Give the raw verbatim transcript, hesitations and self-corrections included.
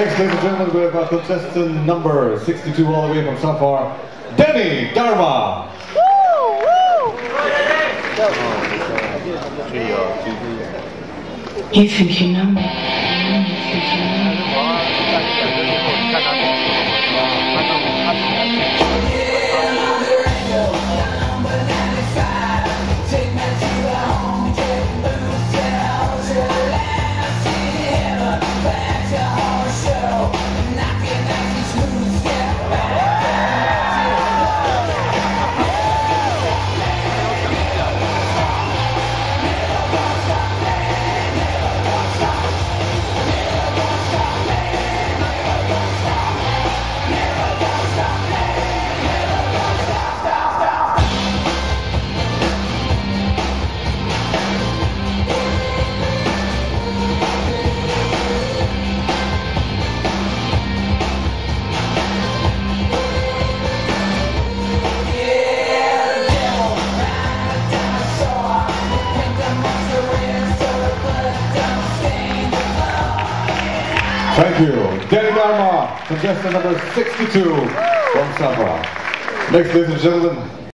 Next, ladies and gentlemen, we have our contestant number sixty-two, all the way from Safar, Denny Dharma. You think you know me? You think you know me? Thank you. Denny Dharma, contestant number sixty-two from Safar. Next, ladies and gentlemen,